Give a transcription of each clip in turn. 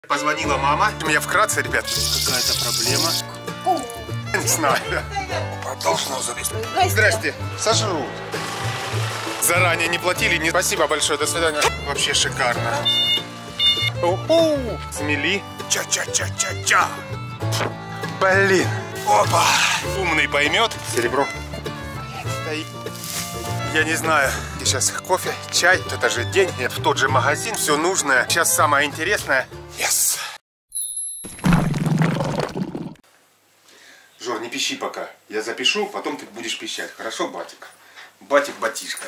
Позвонила мама. У меня вкратце, ребят, какая-то проблема. Не знаю. Должно завести. Здрасте. Сожрут. Заранее не платили. Не... Спасибо большое. До свидания. Вообще шикарно. Смели. Ча-ча-ча-ча-ча. Блин. Опа. Умный поймет. Серебро. Стоит. Я не знаю. Сейчас кофе, чай. Это же день. В тот же магазин. Все нужное. Сейчас самое интересное. Yes. Жор, не пищи пока. Я запишу, потом ты будешь пищать. Хорошо, батик? Батик-батишка.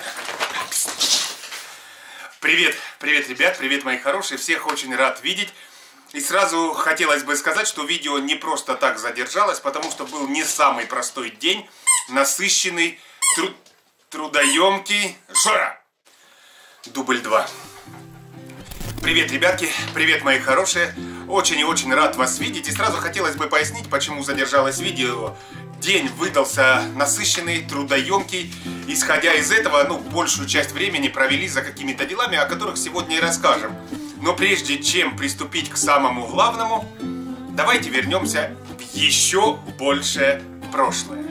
Привет, привет, ребят, привет, мои хорошие. Всех очень рад видеть. И сразу хотелось бы сказать, что видео не просто так задержалось, потому что был не самый простой день. Насыщенный, трудоемкий. Жора! Дубль 2. Привет, ребятки, привет, мои хорошие. Очень и очень рад вас видеть. И сразу хотелось бы пояснить, почему задержалось видео. День выдался насыщенный, трудоемкий. Исходя из этого, большую часть времени провели за какими-то делами, о которых сегодня и расскажем. Но прежде чем приступить к самому главному, давайте вернемся в еще большее прошлое.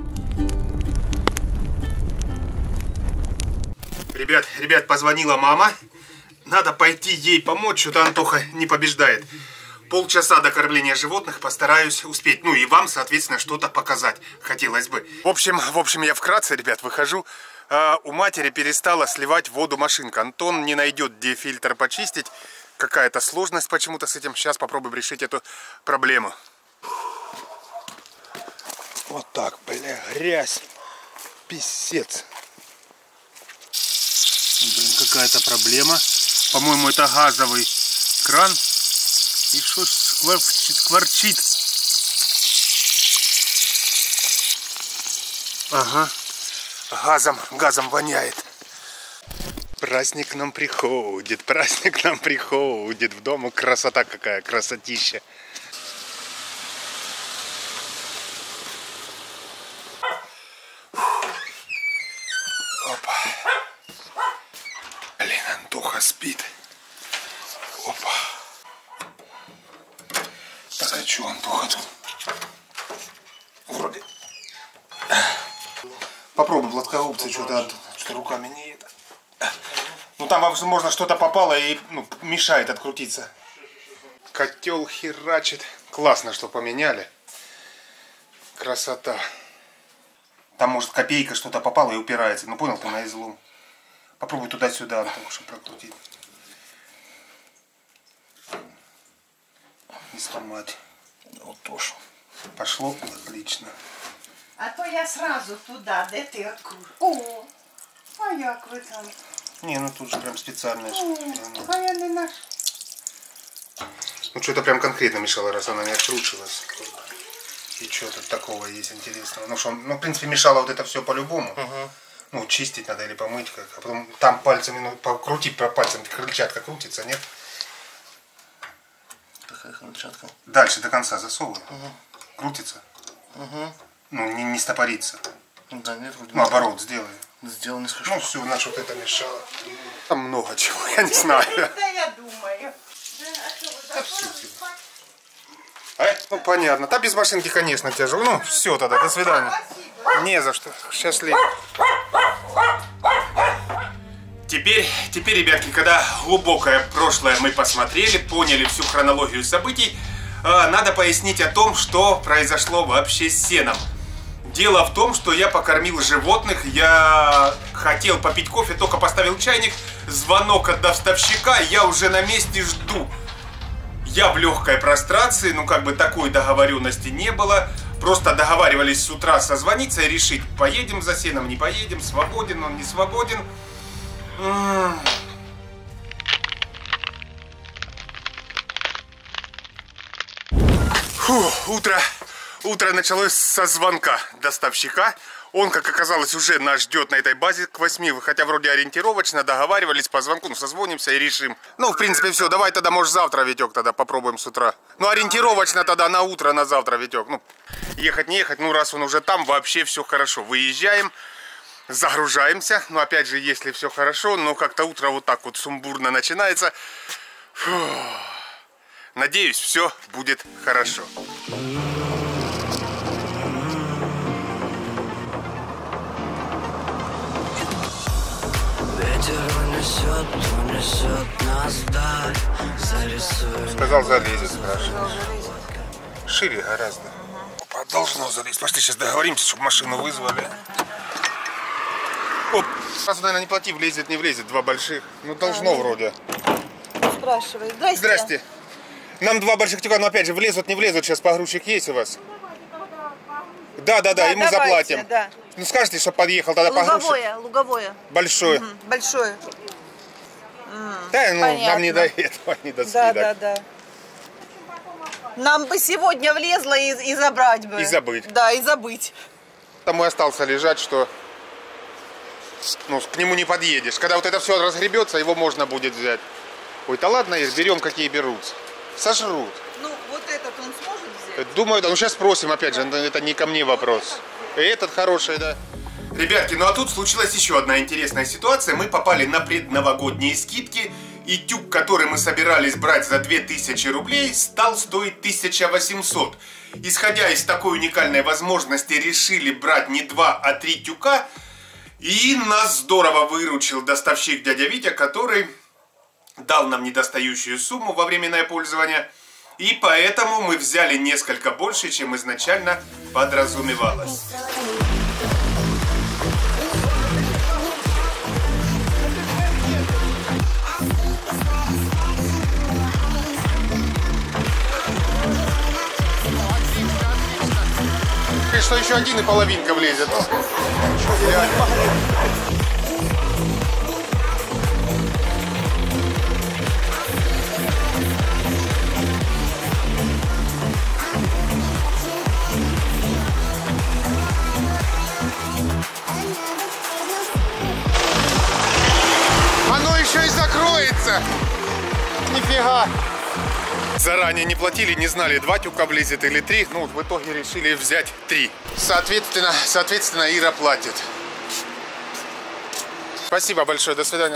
Ребят, позвонила мама. Надо пойти ей помочь, что-то Антоха не побеждает. Полчаса до кормления животных постараюсь успеть. Ну и вам, соответственно, что-то показать хотелось бы. В общем, я вкратце, ребят, выхожу. У матери перестала сливать воду машинка. Антон не найдет, где фильтр почистить. Какая-то сложность почему-то с этим. Сейчас попробуем решить эту проблему. Вот так, бля, грязь. Писец. Блин, какая-то проблема. По-моему, это газовый кран. И что скворчит? Ага. Газом воняет. Праздник к нам приходит. В дому красота какая, красотища. Опа. Блин, Антоха спит. Опа. Так, а что, Антоха тут? Вроде. Попробуй плоскогубцы, что-то руками не это. Ну там возможно что-то попало и мешает открутиться. Котел херачит. Классно, что поменяли. Красота. Там может копейка что-то попало и упирается. Ну понял ты, на излом. Попробуй туда-сюда, Антон, чтобы прокрутить. Не сломать. Вот тоже. Пошло? Отлично. А то я сразу туда, де ти откружу. О, а як ви там? Не, тут же прям специально. А я не наш. Что-то прям конкретно мешало, раз она не откручивалась. И что тут такого есть интересного? В принципе, мешало вот это все по-любому. Чистить надо или помыть как. А потом там пальцами, покрутить пальцем, крыльчатка крутится, нет? Такая крыльчатка. Дальше до конца засовывай. Крутится. Не стопорится. Да нет, вроде наоборот, сделай. Сделал несколько штук. Все, значит, вот это мешало. Там много чего, я не знаю. Да я думаю. Понятно. Без машинки, конечно, тяжело. Все тогда, до свидания. Спасибо. Не за что. Счастливо. Теперь, ребятки, когда глубокое прошлое мы посмотрели, поняли всю хронологию событий, надо пояснить о том, что произошло вообще с сеном. Дело в том, что я покормил животных, я хотел попить кофе, только поставил чайник, звонок от доставщика, я уже на месте жду. Я в легкой прострации, такой договоренности не было. Просто договаривались с утра созвониться и решить, поедем за сеном, не поедем, свободен он, не свободен. Утро началось со звонка доставщика. Он, как оказалось, уже нас ждет на этой базе к 8, хотя вроде ориентировочно договаривались по звонку, созвонимся и решим. В принципе, все, давай тогда, может, завтра, Витек, тогда попробуем с утра. Ориентировочно тогда на утро, на завтра, Витек. Ехать, не ехать, раз он уже там, вообще все хорошо. Выезжаем, загружаемся, опять же, если все хорошо, но как-то утро вот так вот сумбурно начинается. Надеюсь, все будет хорошо. Сказал, залезет, спрашиваешь. Шире гораздо. Должно залезть. Пошли, сейчас договоримся, чтобы машину вызвали. Оп. Сразу, наверное, не плати, влезет, не влезет. Два больших. Ну, должно вроде. Спрашивай. Здрасте. Здрасте. Нам два больших тюка, но опять же, влезут, не влезут. Сейчас погрузчик есть у вас? Да, и мы заплатим. Да. Ну, скажите, что подъехал тогда погрузчик. Луговое. Большое. Угу. Большое. Да, ну, Понятно. нам не до этого, не до скидок. Да. Нам бы сегодня влезло и забрать бы. И забыть. Да, и забыть. Там и остался лежать, что ну, к нему не подъедешь. Когда вот это все разгребется, его можно будет взять. Ой, да ладно, их берем, какие берутся. Сожрут. Ну, вот этот он сможет взять? Думаю, да. Ну, сейчас спросим, опять же, это не ко мне вопрос. И этот хороший, да. Ребятки, ну а тут случилась еще одна интересная ситуация. Мы попали на предновогодние скидки. И тюк, который мы собирались брать за 2000 рублей, стал стоить 1800. Исходя из такой уникальной возможности, решили брать не 2, а 3 тюка. И нас здорово выручил доставщик дядя Витя, который дал нам недостающую сумму во временное пользование. И поэтому мы взяли несколько больше, чем изначально подразумевалось. Что еще один и половинка влезет. Оно еще и закроется. Нифига. Заранее не платили, не знали, 2 тюка влезет или 3. Ну, в итоге решили взять 3. Соответственно, Ира платит. Спасибо большое, до свидания.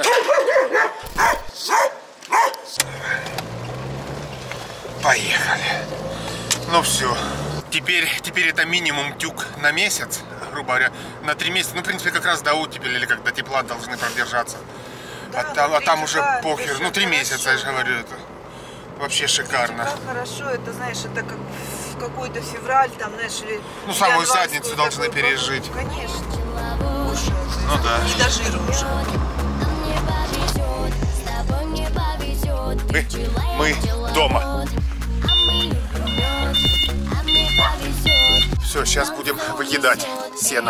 Поехали. Ну все. Теперь это минимум тюк на месяц, грубо говоря, на 3 месяца. Ну, в принципе, как раз до оттепели или как до тепла должны продержаться. Да, а там уже похер. Ну, 3 месяца, я же говорю, это. Вообще шикарно. Как хорошо, это, знаешь, это как в какой-то февраль, там, знаешь, или... Ну, самую задницу должны пережить. Конечно. Ну да. Не до жира уже. Мы дома. Все, сейчас будем выкидать сено.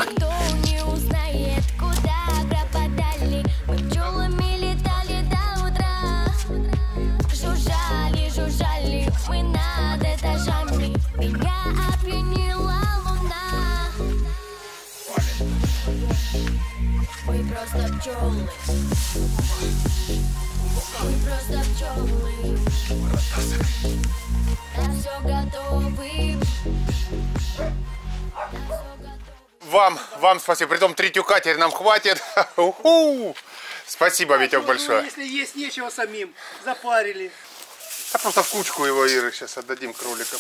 Вам спасибо. Притом 3 тюка теперь нам хватит. Спасибо, Витек, большое. Если есть нечего самим, запарили. А просто в кучку его, Иры, сейчас отдадим кроликам.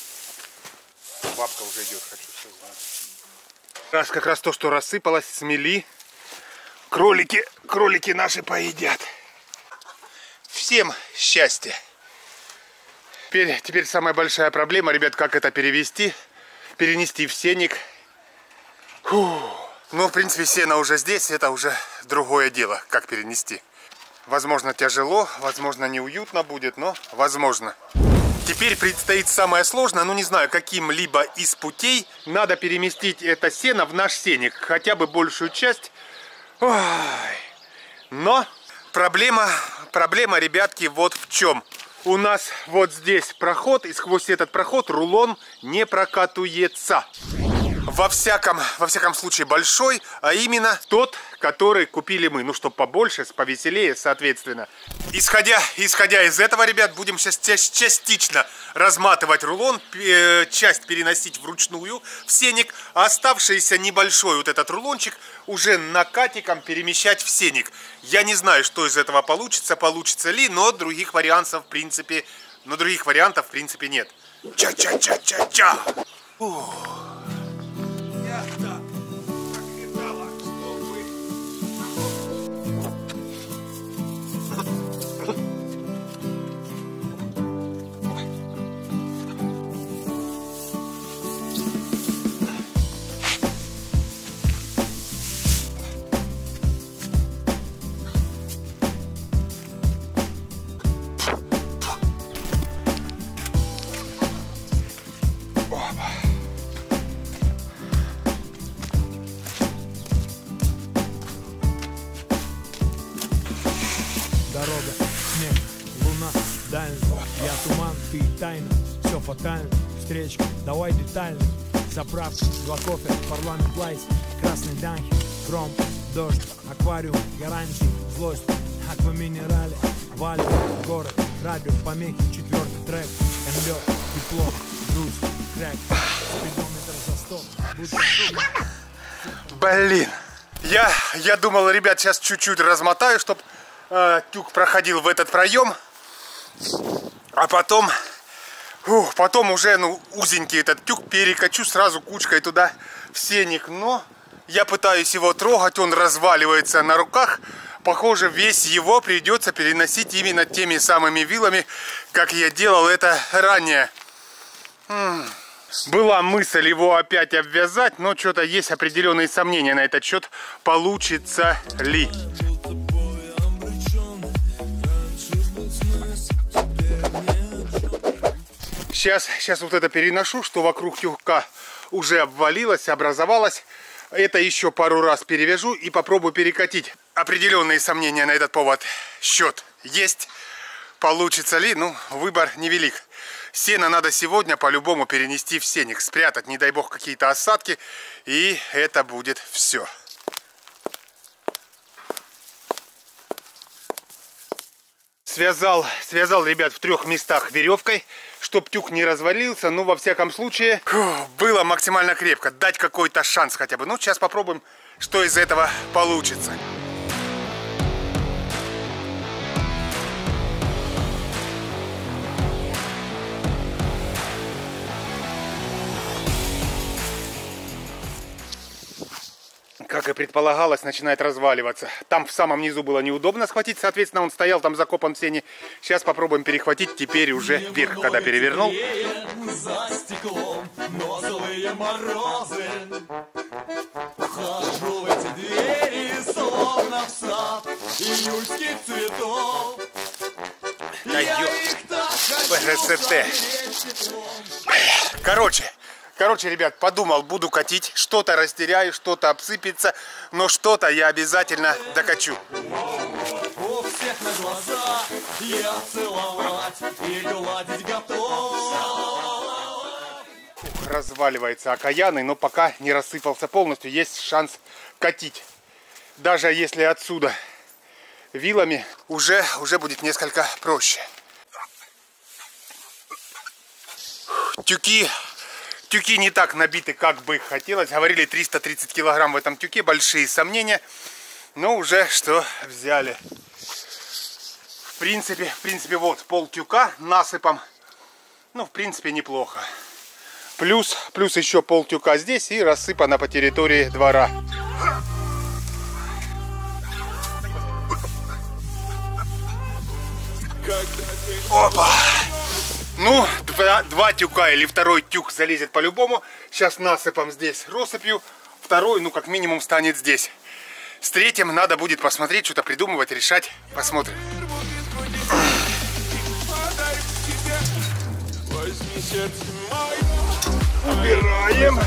Бабка уже идет, хочу все знать. Как раз то, что рассыпалось, смели. Кролики наши поедят. Всем счастья. Теперь самая большая проблема, ребят, как это перенести в сеник. Ну, в принципе, сено уже здесь, это уже другое дело, как перенести. Возможно, тяжело, возможно, неуютно будет, но возможно. Теперь предстоит самое сложное, ну, не знаю, каким-либо из путей надо переместить это сено в наш сеник, хотя бы большую часть. Ой. Но проблема, ребятки, вот в чем. У нас вот здесь проход, и сквозь этот проход рулон не прокатуется. Во всяком случае большой, а именно тот, который купили мы. Ну, чтобы побольше, повеселее, соответственно. Исходя из этого, ребят, будем сейчас частично разматывать рулон, часть переносить вручную в сеник, а оставшийся небольшой вот этот рулончик уже накатиком перемещать в сеник. Я не знаю, что из этого получится ли, но других вариантов, в принципе, Но других вариантов, в принципе, нет. Ча-ча-ча-ча-ча! Дорога, снег, луна, дальность. Я туман, ты тайна. Все фатально, встречка, давай детально. Заправка, 2 кофе, парламент лайс. Красный данхи, хром, дождь, аквариум, гарантии, злость. Акваминерали, валю, город, радио, помехи, 4-й трек. НЛ, тепло, грусть, крэк. Спидометр за 100. Блин, я думал, ребят, сейчас чуть-чуть размотаю, чтобы тюк проходил в этот проем, а потом уже, ну, узенький этот тюк перекачу сразу кучкой туда в сеник. Но я пытаюсь его трогать, он разваливается на руках. Похоже, весь его придется переносить именно теми самыми вилами, как я делал это ранее. Была мысль его опять обвязать, но что-то есть определенные сомнения на этот счет, получится ли. Сейчас вот это переношу, что вокруг тюка уже обвалилось, образовалось. Это еще пару раз перевяжу и попробую перекатить. Определенные сомнения на этот повод счет есть. Получится ли? Ну, выбор невелик. Сено надо сегодня по-любому перенести в сеник, спрятать, не дай бог, какие-то осадки. И это будет все. Связал, ребят, в 3 местах веревкой, чтоб тюк не развалился. Ну, во всяком случае, было максимально крепко. Дать какой-то шанс хотя бы. Ну, сейчас попробуем, что из этого получится. Как и предполагалось, начинает разваливаться. Там в самом низу было неудобно схватить, соответственно, он стоял там закопан в сене. Сейчас попробуем перехватить теперь уже вверх, когда перевернул. За стеклом, но злые морозы. Вхожу в эти двери, словно в сад июльских цветов. Я их так хочу. Короче, ребят, подумал, буду катить, что-то растеряю, что-то обсыпется, но что-то я обязательно докачу. У всех на глаза я целовать и гладить готов. Разваливается окаянный, но пока не рассыпался полностью, есть шанс катить. Даже если отсюда вилами, уже будет несколько проще. Тюки не так набиты, как бы хотелось. Говорили 330 килограмм в этом тюке. Большие сомнения. Но уже что взяли. В принципе, вот пол тюка насыпом. Ну, в принципе, неплохо. Плюс еще пол тюка здесь и рассыпано по территории двора. Опа! Ну, два тюка или второй тюк залезет по-любому. Сейчас насыпом здесь россыпью. Второй, ну, как минимум, станет здесь. С третьим надо будет посмотреть, что-то придумывать, решать. Посмотрим. Убираем.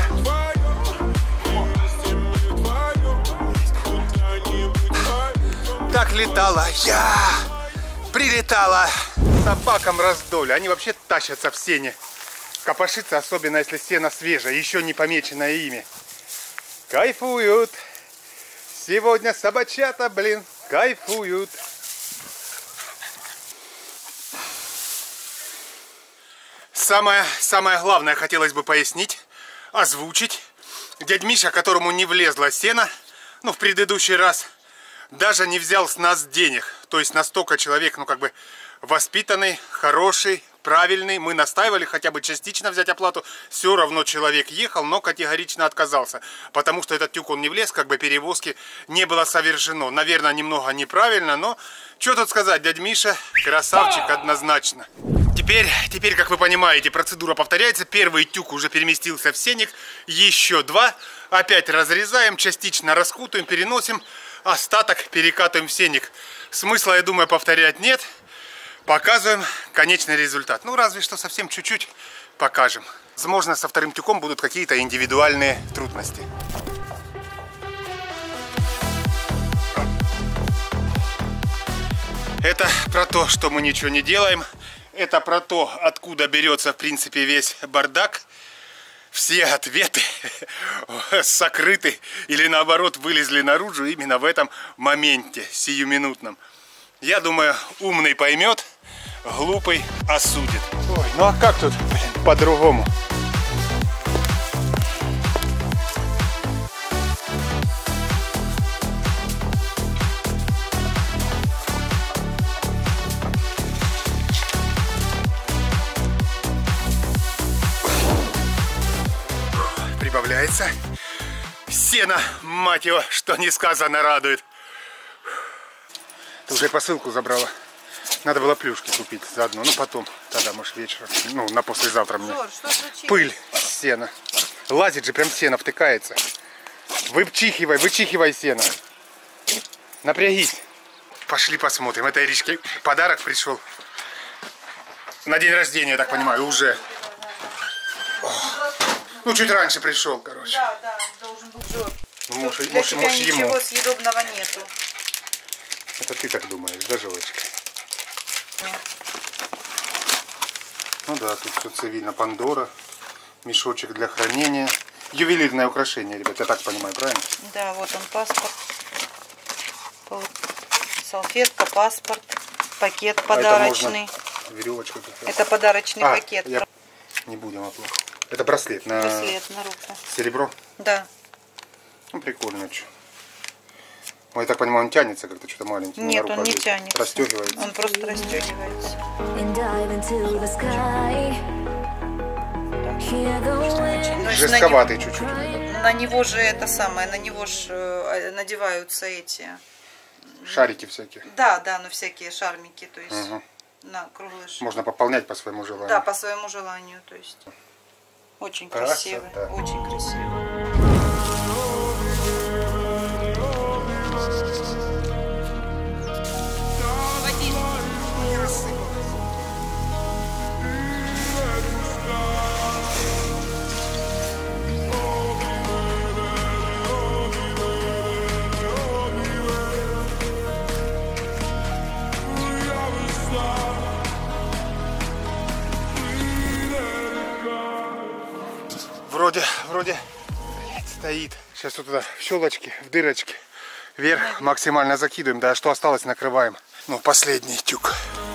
Так летала я. Прилетала. Собакам раздолье. Они вообще тащатся в сене. Копошиться, особенно если сено свежее, еще не помеченное ими. Кайфуют. Сегодня собачата, блин, кайфуют. Самое главное хотелось бы пояснить, озвучить. Дядь Миша, которому не влезло сено, ну, в предыдущий раз, даже не взял с нас денег. То есть настолько человек, ну, как бы воспитанный, хороший, правильный. Мы настаивали хотя бы частично взять оплату. Все равно человек ехал, но категорично отказался. Потому что этот тюк, он не влез, как бы перевозки не было совершено. Наверное, немного неправильно, но что тут сказать, дядя Миша красавчик однозначно. Теперь, как вы понимаете, процедура повторяется. Первый тюк уже переместился в сеник, еще 2. Опять разрезаем, частично раскутываем, переносим, остаток перекатываем в сеник. Смысла, я думаю, повторять нет. Показываем конечный результат. Ну, разве что совсем чуть-чуть покажем. Возможно, со вторым тюком будут какие-то индивидуальные трудности. Это про то, что мы ничего не делаем. Это про то, откуда берется, в принципе, весь бардак. Все ответы сокрыты или, наоборот, вылезли наружу именно в этом моменте, сиюминутном. Я думаю, умный поймет, глупый осудит. Ой, ну а как тут, блин, по-другому? Прибавляется. Сено, мать его, что не сказано, радует. Ты уже посылку забрала. Надо было плюшки купить заодно. Ну потом, тогда, может, вечером. Ну, на послезавтра мне. Пыль с сена. Лазит же, прям сено втыкается. Вычихивай сено. Напрягись. Пошли посмотрим. Это Иришке подарок пришел. На день рождения, я так понимаю, уже. Ну, чуть раньше пришел, короче. Да, должен был жёг. Может, Для тебя ему. ничего съедобного нету. Это ты так думаешь, да, Желочка? Нет. Ну да, тут все цивильно. Пандора, мешочек для хранения. Ювелирное украшение, ребят, я так понимаю, правильно? Да, вот он паспорт. Салфетка, паспорт, пакет подарочный. Веревочка какая-то. Это подарочный пакет. Не будем оплакивать. Это браслет на... Браслет на руку. Серебро? Да. Ну, прикольно, что. Ну, я так понимаю, он тянется как-то, что-то маленький. Нет, он не тянется. Расстегивается. Он просто расстегивается. Жестковатый чуть-чуть. На него же это самое, на него же надеваются эти... Шарики всякие. Да, но всякие шармики, то есть на круглые шарики. Можно пополнять по своему желанию. Да, по своему желанию, то есть. Очень красиво, очень красиво. Вроде стоит. Сейчас вот туда в щелочки, в дырочки. Вверх максимально закидываем. Да, что осталось, накрываем. Ну, последний тюк.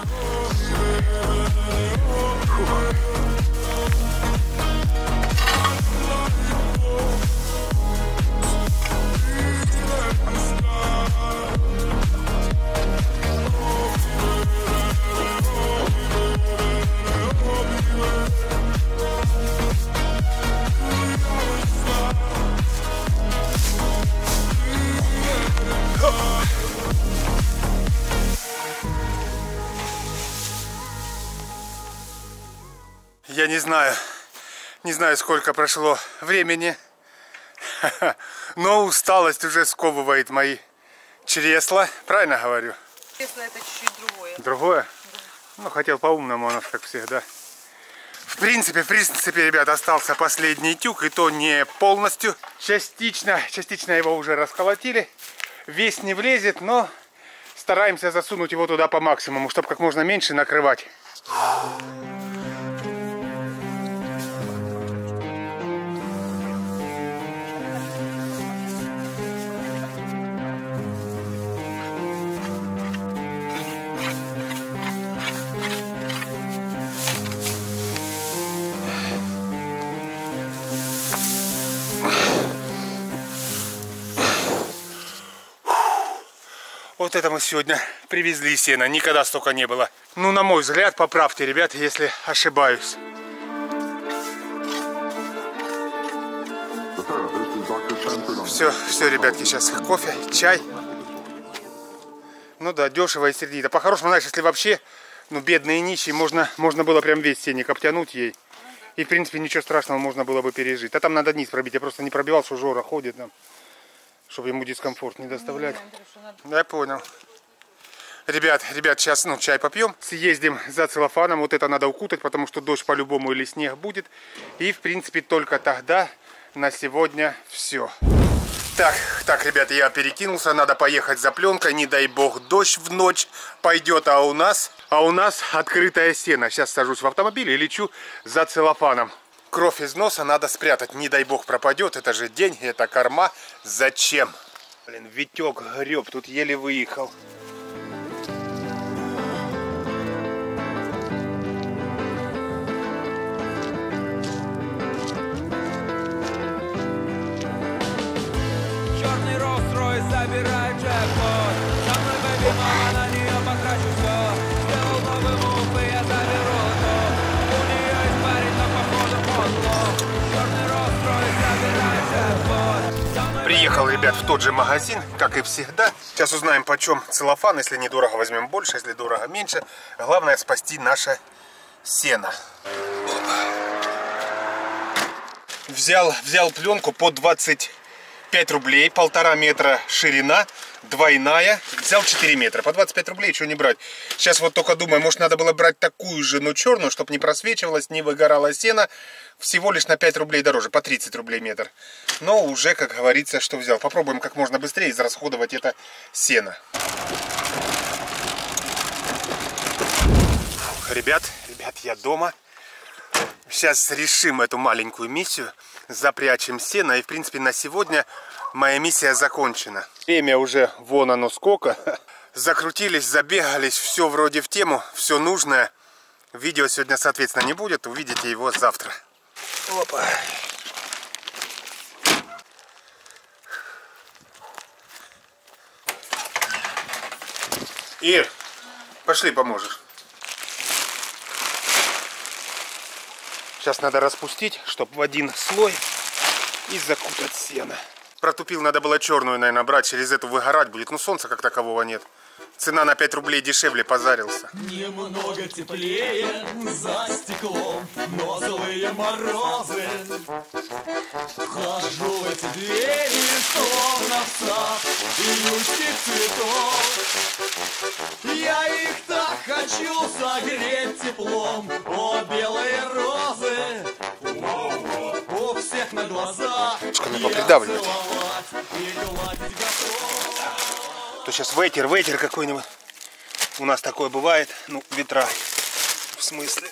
Я не знаю, сколько прошло времени, но усталость уже сковывает мои чресла. Правильно говорю? Чресло это чуть-чуть другое. Другое? Да. Ну, хотел по-умному, оно как всегда. В принципе, ребят, остался последний тюк, и то не полностью. Частично его уже расколотили. Весь не влезет, но стараемся засунуть его туда по максимуму, чтобы как можно меньше накрывать. Вот это мы сегодня привезли сено. Никогда столько не было. Ну, на мой взгляд, поправьте, ребята, если ошибаюсь. Все, ребятки, сейчас кофе, чай. Ну да, дешево и сердито. По-хорошему, знаешь, если вообще, ну, бедные нищие, можно было прям весь сенник обтянуть ей. И, в принципе, ничего страшного можно было бы пережить. А там надо низ пробить. Я просто не пробивал, что Жора ходит там, чтобы ему дискомфорт не доставлять. Я понял. Ребят, сейчас чай попьем. Съездим за целлофаном. Вот это надо укутать, потому что дождь по-любому или снег будет. И, в принципе, только тогда на сегодня все. Так, ребята, я перекинулся. Надо поехать за пленкой. Не дай бог, дождь в ночь пойдет, а у нас открытое сено. Сейчас сажусь в автомобиль и лечу за целлофаном. Кровь из носа надо спрятать. Не дай бог пропадет. Это же день, это корма. Зачем? Блин, Витек греб, тут еле выехал. Черный Rolls-Royce забирает джекпот. Со мной бэби, мама, на нее потрачу все. Сделал новый мув, и я заберу то. У нее есть парень, но походу подло. Черный Rolls-Royce забирает джекпот. Приехал, ребят, в тот же магазин, как и всегда. Сейчас узнаем, почем целлофан. Если недорого, возьмем больше, если дорого, меньше. Главное спасти наше сено. Взял пленку по 25 рублей, 1,5 метра ширина, двойная. Взял 4 метра, по 25 рублей, что не брать. Сейчас вот только думаю, может надо было брать такую же, но черную, чтобы не просвечивалось, не выгорало сено. Всего лишь на 5 рублей дороже, по 30 рублей метр. Но уже, как говорится, что взял. Попробуем как можно быстрее израсходовать это сено. Ребят, я дома. Сейчас решим эту маленькую миссию. Запрячем сено. И, в принципе, на сегодня моя миссия закончена. Время уже вон оно сколько. Закрутились, забегались. Все вроде в тему. Все нужное. Видео сегодня, соответственно, не будет. Увидите его завтра. Опа. Ир, пошли, поможешь. Сейчас надо распустить, чтобы в один слой и закутать сено. Протупил, надо было черную, наверное, брать. Через эту выгорать будет. Ну, солнца как такового нет. Цена на 5 рублей дешевле, позарился. Немного теплее за стеклом, но злые морозы. Вхожу в эти двери, словно в сад июльских цветов. Я их так хочу согреть теплом, о, белые розы. У всех на глазах я попридавливать. целовать и гладить готов. То сейчас ветер какой-нибудь. У нас такое бывает. Ну, ветра. В смысле.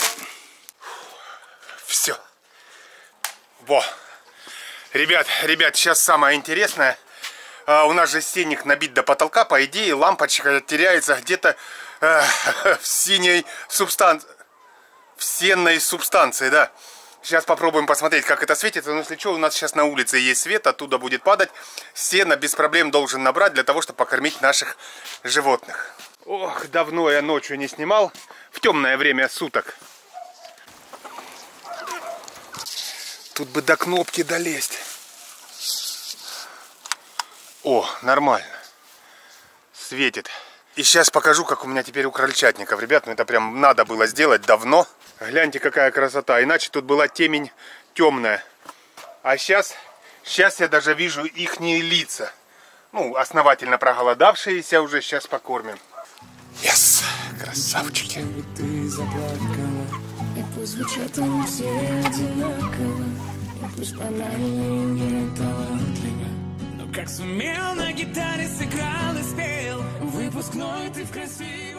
Все. Во. Ребят, сейчас самое интересное. У нас же сенник набит до потолка. По идее, лампочка теряется где-то в синей субстанции. В сенной субстанции, да. Сейчас попробуем посмотреть, как это светится. Но если что, у нас сейчас на улице есть свет, оттуда будет падать. Сено без проблем должен набрать для того, чтобы покормить наших животных. Ох, давно я ночью не снимал. В темное время суток. Тут бы до кнопки долезть. О, нормально. Светит. И сейчас покажу, как у меня теперь у крольчатников. Ребят, ну это прям надо было сделать давно. Гляньте, какая красота. Иначе тут была темень темная. А сейчас я даже вижу ихние лица. Ну, основательно проголодавшиеся уже. Сейчас покормим. Yes! Красавчики. Ты заплакала, и пусть звучат они все одинаково, и пусть банально не талантливо, но как сумел на гитаре сыграл и спел выпускной ты в красивом.